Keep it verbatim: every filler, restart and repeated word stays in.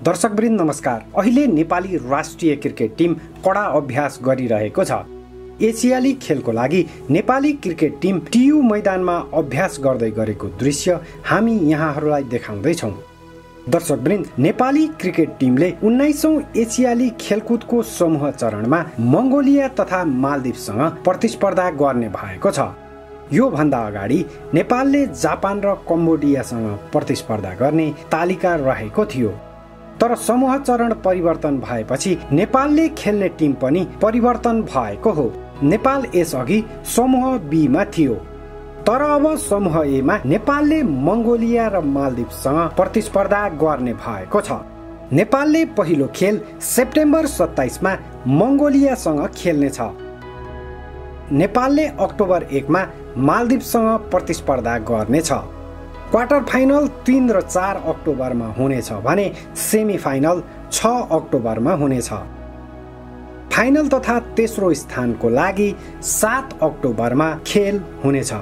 दर्शकवृन्द नमस्कार। अहिले नेपाली राष्ट्रिय क्रिकेट टिम कडा अभ्यास गरिरहेको छ। एसियाली खेलको लागि नेपाली क्रिकेट टिम टियु मैदानमा अभ्यास गर्दै गरेको दृश्य हामी यहाँहरूलाई देखाउँदै छौं। दर्शकवृन्द, नेपाली क्रिकेट टिमले उन्नाइसौं एसियाली खेलकुदको समूह चरणमा मङ्गोलिया तथा मालदिप्ससँग प्रतिस्पर्धा गर्ने भएको छ। यो भन्दा अगाडि नेपालले जापान र कम्बोडियासँग प्रतिस्पर्धा गर्ने तालिका रहेको थियो। तर समूह चरण परिवर्तन भएपछि नेपालले खेल्ने टिम पनि परिवर्तन भएको हो। नेपाल यसअघि समूह बी मा थियो, तर अब समूह ए मा नेपालले मङ्गोलिया र मालदिप्ससँग प्रतिस्पर्धा गर्ने भएको छ। नेपालले पहिलो खेल सेप्टेम्बर सत्ताइस मा मङ्गोलियासँग खेल्नेछ। नेपालले अक्टोबर एक मा मालदिप्ससँग प्रतिस्पर्धा गर्नेछ। क्वार्टर फाइनल तीन र चार अक्टोबरमा हुनेछ भने सेमी फाइनल छ अक्टोबरमा हुनेछ। फाइनल तथा तेस्रो स्थानको लागि सात अक्टोबरमा खेल हुनेछ।